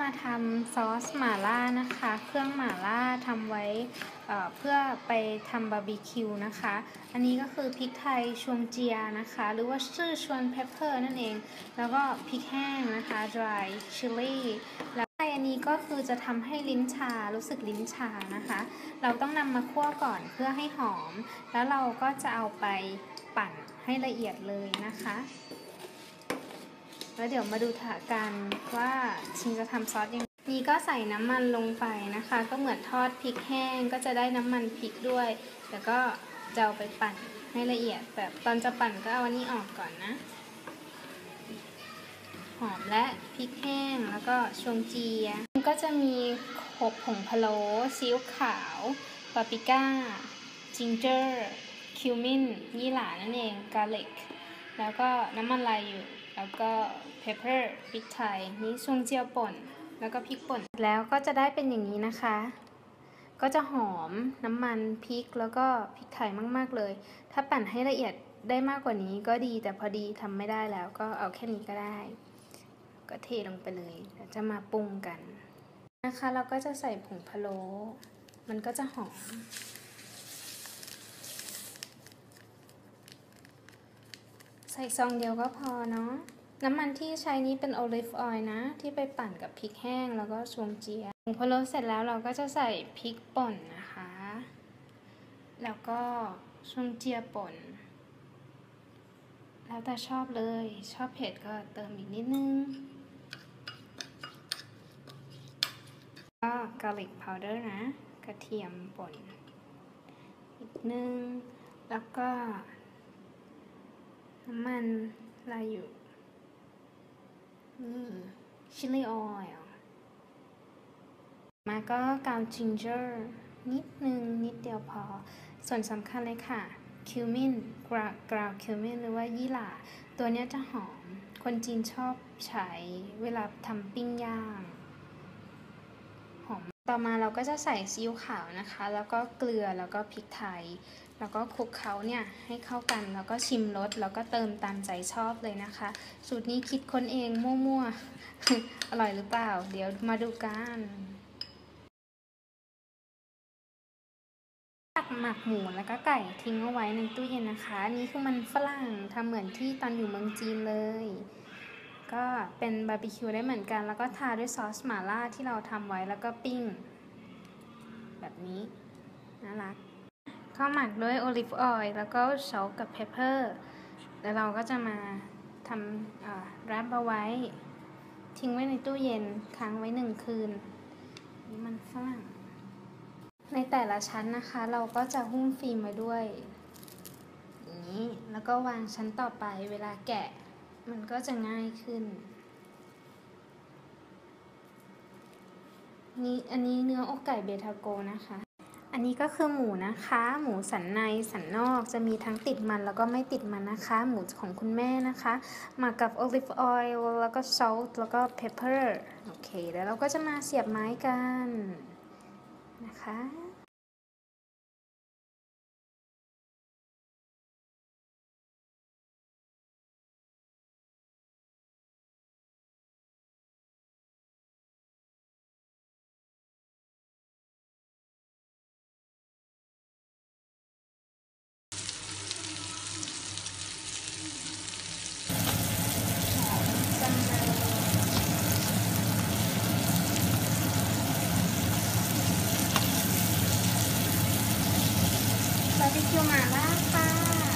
มาทำซอสหม่าล่านะคะเครื่องหม่าล่าทำไว้เพื่อไปทำบาร์บีคิวนะคะอันนี้ก็คือพริกไทยชวงเจียนะคะหรือว่าชื่อชวนเพปเปอร์นั่นเองแล้วก็พริกแห้งนะคะ dry chili แล้วอันนี้ก็คือจะทำให้ลิ้นชารู้สึกลิ้นชานะคะเราต้องนำมาคั่วก่อนเพื่อให้หอมแล้วเราก็จะเอาไปปั่นให้ละเอียดเลยนะคะแล้วเดี๋ยวมาดูถากันว่าชิงจะทำซอสยังไงนี่ก็ใส่น้ำมันลงไปนะคะก็เหมือนทอดพริกแห้งก็จะได้น้ำมันพริกด้วยแล้วก็จะเอาไปปั่นให้ละเอียดแบบตอนจะปั่นก็เอาอันนี้ออกก่อนนะหอมและพริกแห้งแล้วก็ชวงเจียก็จะมีผงพะโล้ซีอิ๊วขาวปาปริก้าจิงเจอร์คิวมินยี่หร่านั่นเองกาลิกแล้วก็น้ำมันลายอยู่แล้วก็เพปเปอร์พริกไทยนี่ชวงเจียวป่นแล้วก็พริกป่นแล้วก็จะได้เป็นอย่างนี้นะคะก็จะหอมน้ำมันพริกแล้วก็พริกไทยมากๆเลยถ้าปั่นให้ละเอียดได้มากกว่านี้ก็ดีแต่พอดีทำไม่ได้แล้วก็เอาแค่นี้ก็ได้ก็เทลงไปเลยเดี๋ยวจะมาปรุงกันนะคะเราก็จะใส่ผงพะโล้มันก็จะหอมใส่ซองเดียวก็พอเนาะน้ำมันที่ใช้นี้เป็นโอลิฟออยล์นะที่ไปปั่นกับพริกแห้งแล้วก็ชวงเจียผงพะโล้เสร็จแล้วเราก็จะใส่พริกป่นนะคะแล้วก็ชวงเจียป่นแล้วแต่ชอบเลยชอบเผ็ดก็เติมอีกนิดนึงก็กาลิกพาวเดอร์นะกระเทียมป่นอีกนึงแล้วก็น้ำมันลายอยู่นี่ชิลลี่ออยล์มาก็กาวจิงเจอร์นิดนึงนิดเดียวพอส่วนสำคัญเลยค่ะคิวมินกราวคิวมินหรือว่ายี่หร่าตัวนี้จะหอมคนจีนชอบใช้เวลาทำปิ้งย่างหอมต่อมาเราก็จะใส่ซีอิ๊วขาวนะคะแล้วก็เกลือแล้วก็พริกไทยแล้วก็คลุกเคล้าเนี่ยให้เข้ากันแล้วก็ชิมรสแล้วก็เติมตามใจชอบเลยนะคะสูตรนี้คิดค้นเองมั่วๆ อร่อยหรือเปล่าเดี๋ยวมาดูกันตักหมักหมูแล้วก็ไก่ทิ้งเอาไว้ในตู้เย็นนะคะนี่คือมันฝรั่งทำเหมือนที่ตอนอยู่เมืองจีนเลยก็เป็นบาร์บีคิวได้เหมือนกันแล้วก็ทาด้วยซอสหม่าล่าที่เราทำไว้แล้วก็ปิ้งแบบนี้น่ารักก็หมักด้วยโอลิฟออยล์แล้วก็ซอสกับเพปเปอร์แล้วเราก็จะมาทำแรปเอาไว้ทิ้งไว้ในตู้เย็นค้างไว้1 คืนนี่มันฝรั่งในแต่ละชั้นนะคะเราก็จะหุ้มฟิล์มไว้ด้วยอย่างนี้แล้วก็วางชั้นต่อไปเวลาแกะมันก็จะง่ายขึ้นนี่อันนี้เนื้ออกไก่เบทาโกนะคะอันนี้ก็คือหมูนะคะหมูสันในสันนอกจะมีทั้งติดมันแล้วก็ไม่ติดมันนะคะหมูของคุณแม่นะคะหมักกับโอลิฟออยล์แล้วก็ซอสแล้วก็เพปเปอร์โอเคแล้วเราก็จะมาเสียบไม้กันนะคะบาร์บีคิวหม่าล่าค่ะ